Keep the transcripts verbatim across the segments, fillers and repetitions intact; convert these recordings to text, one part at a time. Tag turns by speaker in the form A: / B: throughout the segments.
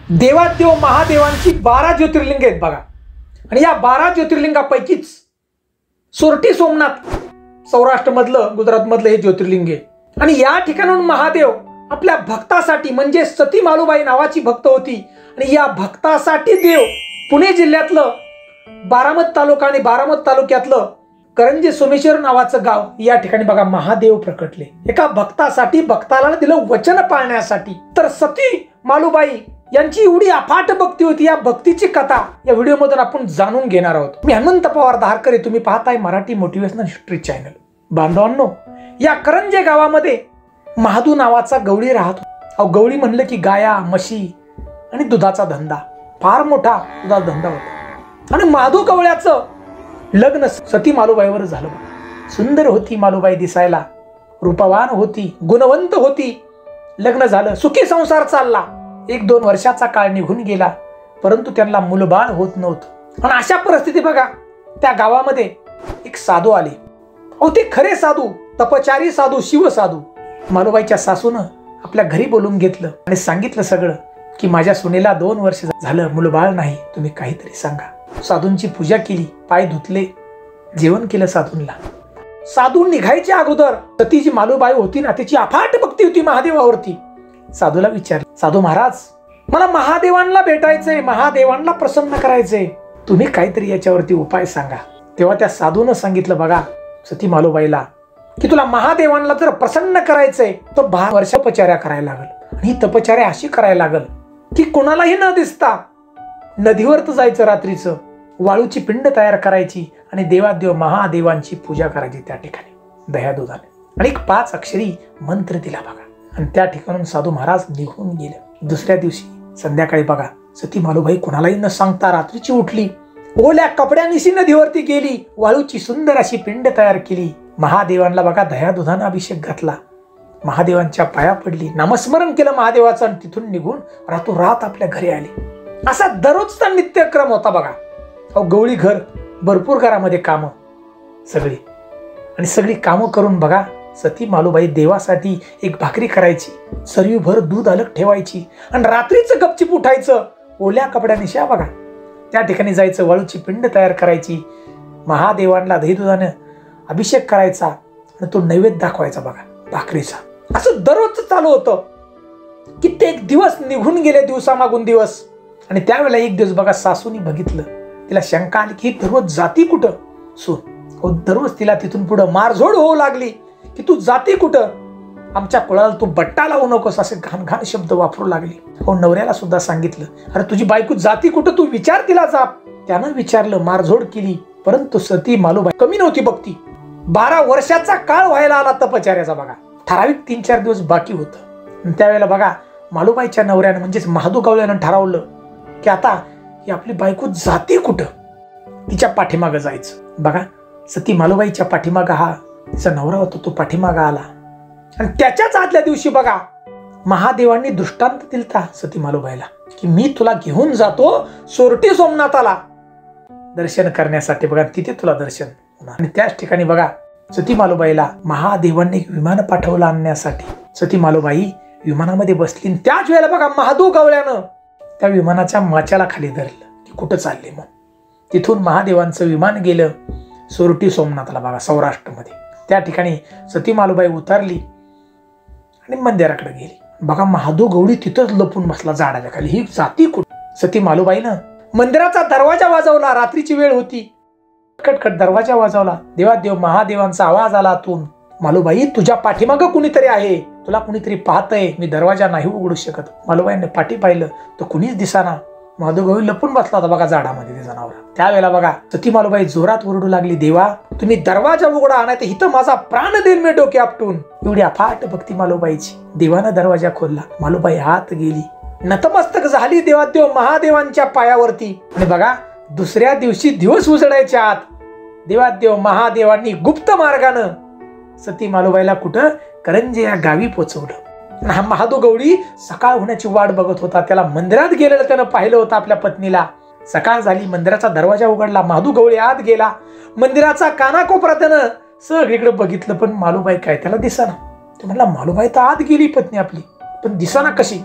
A: देवादेव महादेवांची बारा ज्योतिर्लिंग आहेत बघा। आणि या बारा ज्योतिर्लिंगापैकीच सोरटी सोमनाथ सौराष्ट्र मधलं गुजरात मधलं हे ज्योतिर्लिंग आहे। आणि या ठिकाणाहून महादेव आपल्या भक्तासाठी म्हणजे सती मालूबाई नावाची भक्त होती आणि या भक्तासाठी देव पुणे जिल्ह्यातलं बारामत तालुका आणि बारामत तालुक्यातलं करंजे सोमेश्वर नावाचं गाव या ठिकाणी बघा महादेव प्रकटले एका भक्तासाठी, भक्ताला दिलं वचन पाळण्यासाठी। तर सती मालूबाई यांची एवढी अफाट भक्ती होती, या भक्तीची कथा या व्हिडिओ मधून आपण जाणून घेणार आहोत। मी हनुमंत पवार धारकर, तुम्ही पाहताय मराठी मोटिवेशनल हिस्ट्री चॅनल। बांधवांनो, या करंजे गावामध्ये महादू नावाचा गवळी राहतो। अहो गवळी म्हणलं की गाया, म्हशी आणि दुधाचा धंदा, फार मोठा दुधाचा धंदा होता। आणि महादू गवळ्याचं लग्न सती मालूबाईवर झालं। सुंदर होती मालूबाई दिसायला, रूपवान होती, गुणवंत होती। लग्न झालं, सुखी संसार चालला। एक दोन वर्षाचा काळ निघून गेला, परंतु त्यांना मुलबाळ होत नव्हतं। आणि अशा परिस्थिती बघा त्या गावामध्ये एक साधू आले। अहो ते खरे साधू, तपचारी साधू, शिव साधू। मालूबाईच्या सासूनं आपल्या घरी बोलून घेतलं आणि सांगितलं सगळं की माझ्या सुनेला दोन वर्ष झालं, मुलबाळ नाही, तुम्ही काहीतरी सांगा। साधूंची पूजा केली, पाय धुतले, जेवण केलं साधूंना। साधू निघायच्या अगोदर सती जी मालूबाई होती ना, त्याची अफाट भक्ती होती महादेवावरती। साधूला विचारलं, साधू महाराज मला महादेवांना भेटायचंय, महादेवांना प्रसन्न करायचंय, तुम्ही काहीतरी याच्यावरती उपाय सांगा। तेव्हा त्या साधूनं सांगितलं, बघा सती मालूबाईला की तुला महादेवांना जर प्रसन्न करायचंय तर बारा वर्ष तपचार्या करायला लागल। आणि ही तपचार्या अशी करायला लागल की कोणालाही न दिसता नदीवर जायचं, रात्रीचं वाळूची पिंड तयार करायची आणि देवादेव महादेवांची पूजा करायची त्या ठिकाणी दह्या दुधाने। आणि एक पाच अक्षरी मंत्र दिला बघा। आणि त्या ठिकाणून साधू महाराज निघून गेले। दुसऱ्या दिवशी संध्याकाळी बघा सती मालूबाई कोणालाही न सांगता रात्रीची उठली, ओल्या कपड्यानिशी नदीवरती गेली, वाळूची सुंदर अशी पिंड तयार केली, महादेवांना बघा दह्या दुधाने अभिषेक घातला, महादेवांच्या पाया पडली, नामस्मरण केलं महादेवाचं आणि तिथून निघून रातोरात आपल्या घरी आली। असा दररोजचा नित्यक्रम होता बघा। अहो गवळी घर, भरपूर घरामध्ये कामं सगळी, आणि सगळी कामं करून बघा सती मालूबाई देवासाठी एक भाकरी करायची, सरयूभर दूध अलग ठेवायची आणि रात्रीचं गपचिप उठायचं, ओल्या कपड्यानिशा बघा त्या ठिकाणी जायचं, वाळूची पिंड तयार करायची, महादेवांना दही दुधाने अभिषेक करायचा आणि तो नैवेद्य दाखवायचा बघा भाकरीचा। असं दररोज चालू होतं। कित्येक दिवस निघून गेले, दिवसामागून दिवस। आणि त्यावेळेला एक दिवस बघा सासूनी बघितलं, तिला शंका आली की दररोज जाती कुठं सून। दररोज तिला तिथून पुढे मारझोड होऊ लागली की तू जाती कुठं, आमच्या कुळाला तू बट्टा लावू नकोस, असे घाण घाण शब्द वापरू लागली। हो नवऱ्याला सुद्धा सांगितलं, अरे तुझी बायको जाती कुठं, तू विचार तिला जा। त्यानं विचारलं, मारझोड केली, परंतु सती मालूबाई कमी नव्हती भक्ती। बारा वर्षाचा काळ व्हायला आला तपचार्याचा बघा, ठराविक तीन चार दिवस बाकी होतं। त्यावेळेला बघा मालूबाईच्या नवऱ्यानं म्हणजेच महादू गवळ्यानं ठरवलं की आता ही आपली बायको जाती कुठं, तिच्या पाठीमागं जायचं। बघा सती मालूबाईच्या पाठीमागं हा तिचा नवरा होता, तो पाठीमागं आला। आणि त्याच्याच आदल्या दिवशी बघा महादेवांनी दृष्टांत दिलता सती मालूबाईला की मी तुला घेऊन जातो सोरटी सोमनाथाला दर्शन करण्यासाठी, बघा तिथे तुला दर्शन होणार। आणि त्याच ठिकाणी बघा सती मालूबाईला महादेवांनी एक विमान पाठवलं आणण्यासाठी। सती मालूबाई विमानामध्ये बसली, त्याच वेळेला बघा महादू गवळ्यानं त्या विमानाच्या माच्याला खाली धरलं की कुठं चालले। मग तिथून महादेवांचं विमान गेलं सोरटी सोमनाथला बघा सौराष्ट्रमध्ये। त्या ठिकाणी सती मालूबाई उतरली आणि मंदिराकडे गेली। बघा महादू गवळी तिथंच लपून बसला झाडाच्या खाली, ही जाती कुठं। सती मालूबाईनं मंदिराचा दरवाजा वाजवला, रात्रीची वेळ होती, कटकट दरवाजा वाजवला, देवादेव महादेवांचा आवाज आला आतून, मालूबाई तुझ्या पाठीमागं कुणीतरी आहे, तुला कुणीतरी पाहतंय, मी दरवाजा नाही उघडू शकत। मालूबाईने पाठी पाहिलं तर कुणीच दिसाना, महादू गवळी लपून बसला होता बघा झाडामध्ये ते जनावर। त्यावेळेला बघा सती मालूबाई जोरात ओरडू लागली, देवा तुम्ही दरवाजा उघडा, नाही तर इथं माझा प्राण देईल मी डोके आपटून। एवढी अफाट भक्ती मालूबाईची। देवानं दरवाजा खोलला, मालूबाई आत गेली, नतमस्तक झाली देवादेव महादेवांच्या पायावरती। आणि बघा दुसऱ्या दिवशी दिवस उजडायच्या आत देवादेव महादेवांनी गुप्त मार्गानं सती मालूबाईला कुठं करंजे या गावी पोचवलं। हा महादू गवळी सकाळ होण्याची वाट बघत होता, त्याला मंदिरात गेलेलं त्यानं पाहिलं होतं आपल्या पत्नीला। सकाळ झाली, मंदिराचा दरवाजा उघडला, महादू गवळी आत गेला, मंदिराचा कानाकोपरा त्यानं सगळीकडे बघितलं, पण मालूबाई काय त्याला दिसेना। तो म्हणला मालूबाई तर आत गेली पत्नी आपली, पण दिसेना कशी।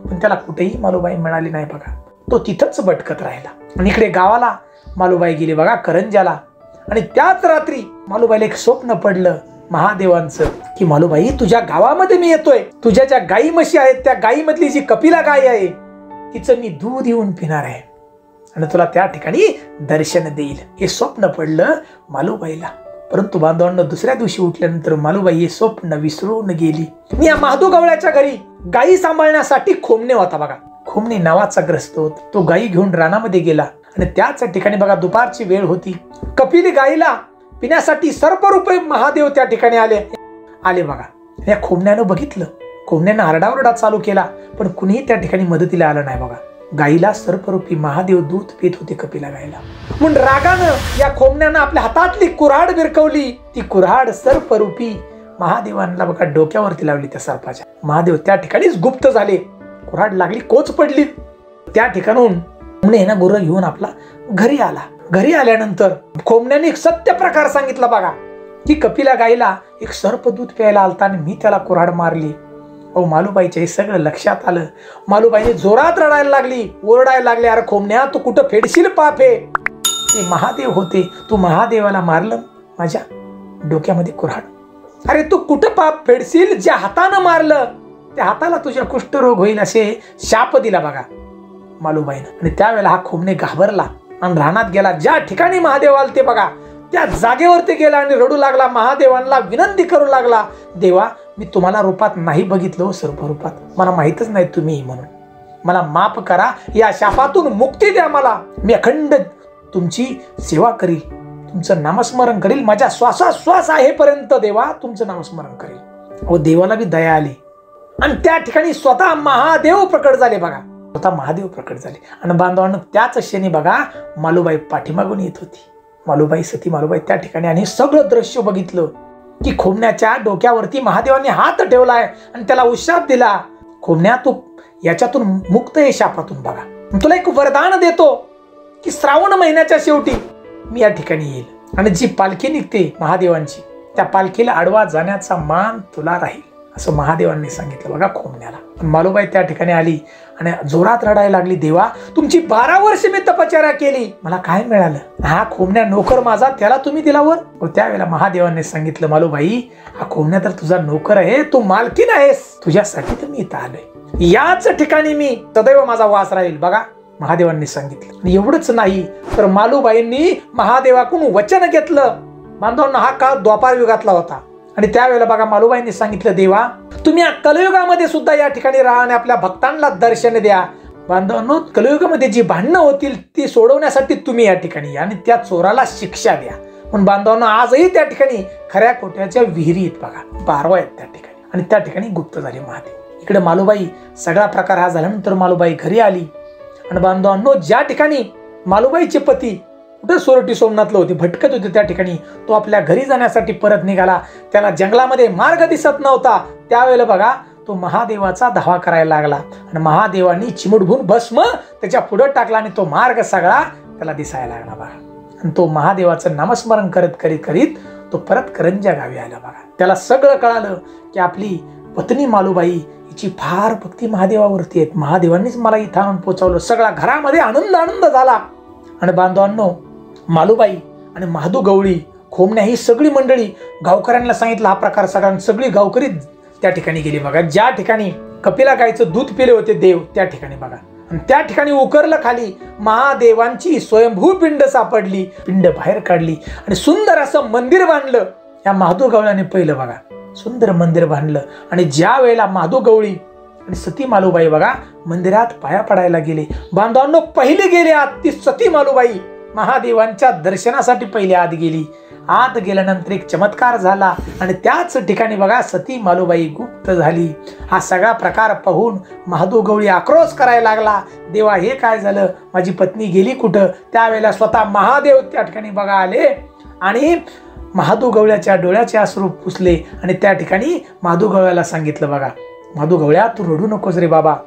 A: पण त्याला कुठेही मालूबाई मिळाली नाही बघा. तो तिथंच भटकत राहिला. आणि इकडे गावाला मालूबाई गेली बघा करंजाला. आणि त्याच रात्री मालूबाईला एक स्वप्न पडलं महादेवांचं की मालूबाई तुझ्या गावामध्ये मी येतोय. तुझ्या ज्या गाई म्हशी आहेत त्या गाई मधली जी कपिला गाय आहे तिचं मी दूध येऊन पिणार आहे आणि तुला त्या ठिकाणी दर्शन देईल. हे स्वप्न पडलं मालूबाईला. परंतु बांधवांनो दुसऱ्या दिवशी उठल्यानंतर मालूबाई हे स्वप्न विसरून गेली. मी या महादू गवळ्याच्या घरी गायी सांभाळण्यासाठी खोमणे होता बघा. खोमणे नावाचा ग्रस्त होता. तो गायी घेऊन रानामध्ये गेला आणि त्याच ठिकाणी बघा दुपारची वेळ होती. कपिली गायीला पिण्यासाठी सर्परूपे महादेव त्या ठिकाणी आले आले बघा. या खोमण्यानं बघितलं. खोमण्यानं आरडाओरडा चालू केला पण कुणीही त्या ठिकाणी मदतीला आलं नाही बघा. गाईला सर्परूपी महादेव दूध पित होते कपिला गायीला. म्हणून रागानं या खोमण्यानं आपल्या हातातली कुऱ्हाड विरकवली. ती कुऱ्हाड सर्परूपी महादेवांना बघा डोक्यावरती लावली त्या सर्पाच्या. महादेव त्या ठिकाणीच गुप्त झाले. कुऱ्हाड लागली, कोच पडली. त्या ठिकाणून खोमणे ना गुरं घेऊन आपला घरी आला. घरी आल्यानंतर खोमण्याने एक सत्य प्रकार सांगितला बघा की कपिला गायीला एक सर्प दूध प्यायला आलता आणि मी त्याला कुऱ्हाड मारली. अहो मालूबाईच्या हे सगळं लक्षात आलं. मालूबाईने जोरात रडायला लागली, ओरडायला लागली, अरे खोमण्या तू कुठं फेडशील पाप हे. ते महादेव होते, तू महादेवाला मारलं माझ्या डोक्यामध्ये कुऱ्हाड. अरे तू कुठं पाप फेडशील, ज्या हातानं मारलं त्या हाताला तुझ्या कुष्ठरोग होईल असे शाप दिला बघा मालूबाईनं. आणि त्यावेळेला हा खोमणे घाबरला आणि रानात गेला. ज्या ठिकाणी महादेव आलते बघा त्या जागेवरती गेला आणि रडू लागला. महादेवांना विनंती करू लागला, देवा मी तुम्हाला रूपात नाही बघितलं, सर्प रूपात, मला माहितच नाही तुम्ही म्हणून, मला माफ करा, या शापातून मुक्ती द्या मला. मी अखंड तुमची सेवा करील, तुमचं नामस्मरण करील, माझ्या श्वासाश्वास आहेपर्यंत देवा तुमचं नामस्मरण करील. अहो देवाला बी दया आली आणि त्या ठिकाणी स्वतः महादेव प्रकट झाले बघा. स्वतः महादेव प्रकट झाले. आणि बांधवांनो त्याच क्षणी बघा मालूबाई पाठीमागून येत होती. मालूबाई सती मालूबाई त्या ठिकाणी आणि सगळं दृश्य बघितलं की खोमण्याच्या डोक्यावरती महादेवांनी हात ठेवलाय आणि त्याला उशाप दिला, खोमण्या तू याच्यातून मुक्त आहे शापातून बघा. तुला एक वरदान देतो की श्रावण महिन्याच्या शेवटी मी या ठिकाणी येईल आणि जी पालखी निघते महादेवांची त्या पालखीला आडवा जाण्याचा मान तुला राहील असं महादेवांनी सांगितलं बघा खोमण्याला. मालूबाई त्या ठिकाणी आली आणि जोरात रडायला लागली, देवा तुमची बारा वर्ष मी तपश्चर्या केली, मला काय मिळालं, हा खोमण्या नोकर माझा त्याला तुम्ही दिला वर. त्यावेळेला महादेवांनी सांगितलं, मालूबाई हा खोमण्या तर तुझा नोकर आहे, तू मालकीन आहेस, तुझ्यासाठी तर मी इथं आलोय, याच ठिकाणी मी सदैव माझा वास राहील बघा महादेवांनी सांगितलं. एवढंच नाही तर मालूबाईंनी महादेवाकडून वचन घेतलं. बांधवांना हा काळ द्वापार युगातला होता आणि त्यावेळेला बघा मालूबाईंनी सांगितलं, देवा तुम्ही या कलयुगामध्ये सुद्धा या ठिकाणी राहा आणि आपल्या भक्तांना दर्शन द्या. बांधवांनो कलयुगामध्ये जी भांडणं होतील ती सोडवण्यासाठी तुम्ही या ठिकाणी या आणि त्या चोराला शिक्षा द्या. पण बांधवांनो आजही त्या ठिकाणी खऱ्या खोट्याच्या विहिरी आहेत बघा, बारवा आहेत त्या ठिकाणी आणि त्या ठिकाणी गुप्त झाले महादेव. इकडे मालूबाई सगळा प्रकार हा झाल्यानंतर मालूबाई घरी आली आणि बांधवांनो ज्या ठिकाणी मालूबाईचे पती कुठे सोरटी सोमनाथला होते, भटकत होते, त्या ठिकाणी तो आपल्या घरी जाण्यासाठी परत निघाला. त्याला जंगलामध्ये मार्ग दिसत नव्हता. त्यावेळेला बघा तो महादेवाचा धावा करायला लागला आणि महादेवांनी चिमुटभून भस्म त्याच्या पुढे टाकला आणि तो मार्ग सगळा त्याला दिसायला लागला बघा. आणि तो महादेवाचं नामस्मरण करत करीत करीत तो परत करंजा गावी आला बघा. त्याला सगळं कळालं की आपली पत्नी मालूबाई हिची फार भक्ती महादेवावरती आहेत, महादेवांनीच मला इथं आणून पोहोचवलं. सगळा घरामध्ये आनंद आनंद झाला. आणि बांधवांनो मालूबाई आणि महादू गवळी खोमण्या ही सगळी मंडळी गावकऱ्यांना सांगितलं हा प्रकार सगळ्यांना, सगळी गावकरी त्या ठिकाणी गेली बघा. ज्या ठिकाणी कपिला गायचं दूध पिले होते देव त्या ठिकाणी बघा. आणि त्या ठिकाणी उकरलं खाली महादेवांची स्वयंभू पिंड सापडली. पिंड बाहेर काढली आणि सुंदर असं मंदिर बांधलं. या महादू गवळ्याने पहिलं बघा सुंदर मंदिर बांधलं. आणि ज्या वेळेला महादू गवळी आणि सती मालूबाई बघा मंदिरात पाया पडायला गेले. बांधवांनो पहिले गेले आत ती सती मालूबाई महादेवांच्या दर्शनासाठी पहिले आत गेली. आत गेल्यानंतर एक चमत्कार झाला आणि त्याच ठिकाणी बघा सती मालूबाई गुप्त झाली. हा सगळा प्रकार पाहून महादू गवळी आक्रोश करायला लागला, देवा हे काय झालं, माझी पत्नी गेली कुठं. त्यावेळेला स्वतः महादेव त्या ठिकाणी बघा आले आणि महादू गवळ्याच्या डोळ्याचे अश्रू पुसले आणि त्या ठिकाणी महादू गवळ्याला सांगितलं, बघा महादू गवळ्या तू रडू नकोस रे बाबा,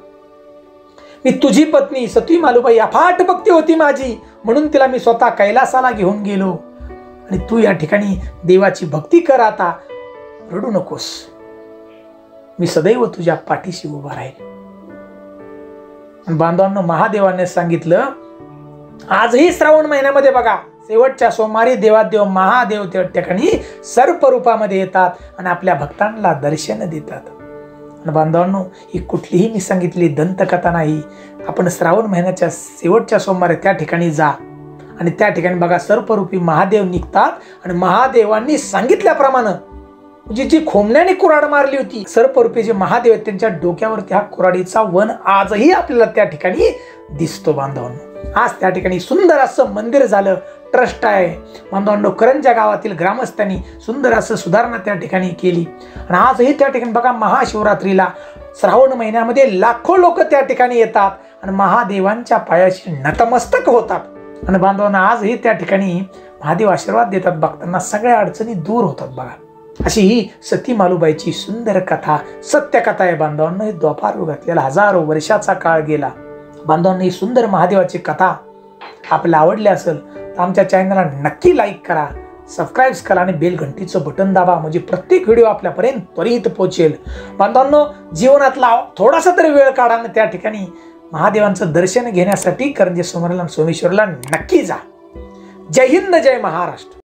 A: मी तुझी पत्नी सती मालूबाई अफाट भक्ती होती माझी, म्हणून तिला मी स्वतः कैलासाला घेऊन गेलो आणि तू या ठिकाणी देवाची भक्ती कर, आता रडू नकोस, मी सदैव तुझ्या पाठीशी उभा राहील. बांधवांनो, महादेवाने सांगितलं आजही श्रावण महिन्यामध्ये बघा शेवटच्या सोमवारी देवादेव महादेव त्या ठिकाणी सर्प रूपामध्ये येतात आणि आपल्या भक्तांना दर्शन देतात. आणि बांधवांनो, ही कुठलीही मी सांगितली दंतकथा नाही. आपण श्रावण महिन्याच्या शेवटच्या सोमवारी त्या ठिकाणी जा आणि त्या ठिकाणी बघा सर्परूपी महादेव निघतात आणि महादेवांनी सांगितल्याप्रमाणे जी जी खोमण्याने कुऱ्हाड मारली होती सर्परूपी जे महादेव आहेत त्यांच्या डोक्यावरती हा कुऱ्हाडीचा वन आजही आपल्याला त्या ठिकाणी दिसतो. बांधवांनो, आज त्या ठिकाणी सुंदर असं मंदिर झालं, ट्रस्ट आहे. बांधवांनो, करंजा गावातील ग्रामस्थांनी सुंदर असं सुधारणा त्या ठिकाणी केली आणि आजही त्या ठिकाणी बघा महाशिवरात्रीला श्रावण महिन्यामध्ये लाखो लोक त्या ठिकाणी येतात आणि महादेवांच्या पायाशी नतमस्तक होतात. आणि बांधवांना आजही त्या ठिकाणी महादेव आशीर्वाद देतात, भक्तांना सगळ्या अडचणी दूर होतात. बघा अशी ही सती मालूबाईची सुंदर कथा, सत्य कथा आहे. बांधवांना ही द्वापार युगातल्या हजारो वर्षाचा काळ गेला. बांधवांना ही सुंदर महादेवाची कथा आपल्याला आवडली असेल तर आमच्या चॅनलला नक्की लाईक करा, सबस्क्राईब करा आणि बेल घंटीचं बटन दाबा, म्हणजे प्रत्येक व्हिडिओ आपल्यापर्यंत त्वरित पोहोचेल. बांधवांनो, जीवनातला थोडासा तरी वेळ काढा आणि त्या ठिकाणी महादेवांचं दर्शन घेण्यासाठी करंजे सोमेश्वरला नक्की जा. जय हिंद, जय महाराष्ट्र.